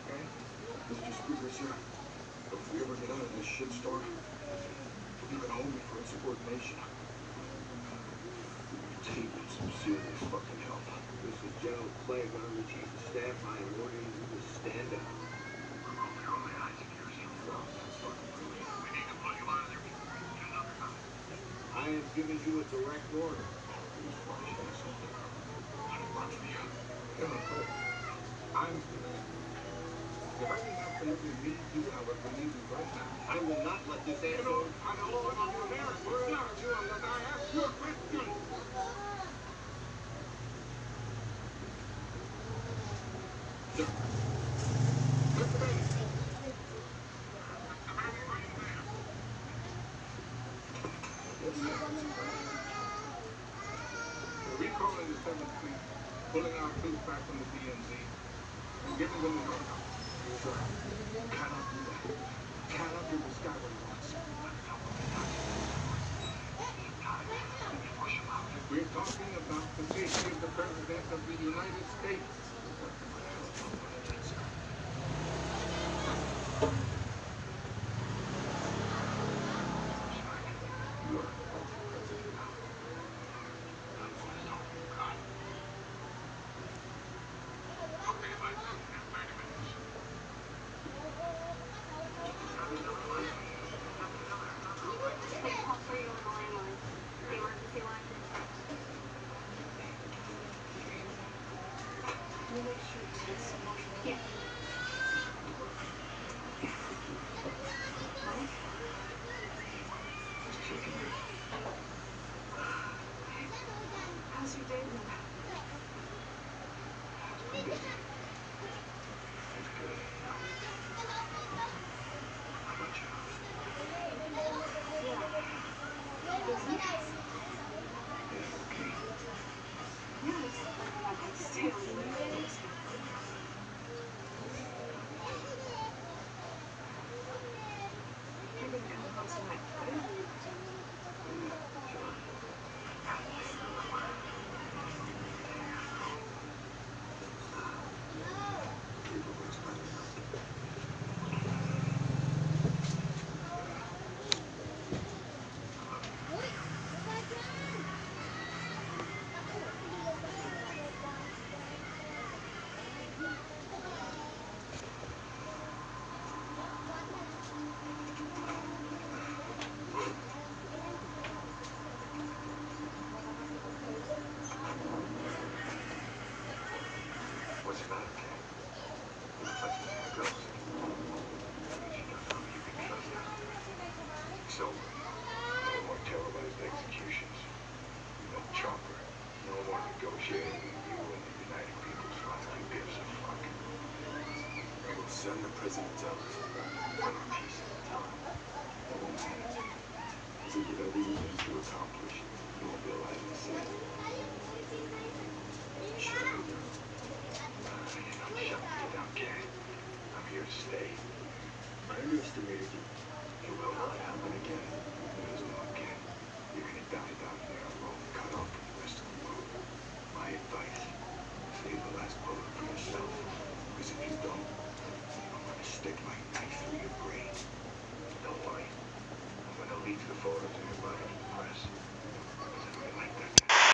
okay? Mr. Speaker, sir, if we ever get out of this shitstorm, you can hold me for insubordination. Take some serious fucking help. This is General Clegg. I'm the Chief of Staff. I am ordering you to stand up. I have given you a direct order. I'm... If I didn't absolutely need you, I would believe you right now. I will not let this asshole... I know I'm your parents. Where are you unless I ask you a question? Sir. Mr. Bailey. We're recalling the 7th Fleet, pulling our troops back from the DMZ, and giving them the order. Sir, cannot do that. Cannot do the Skyway once. We're talking about the safety of the President of the United States. How's your day going? Send the president out. Peace and time. That won't manage it. Do whatever you need to accomplish. You won't be alive to see it. Shut me down. I'm shutting you down, Cat. I'm here to stay. I underestimated you. It will not happen again. There's no again. You're gonna die down there alone, cut off from the rest of the world. My advice, save the last bullet for yourself. Because if you don't, stick my knife through your brain. Don't worry. I'm gonna leak the photos